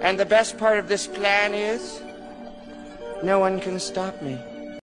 And the best part of this plan is, no one can stop me.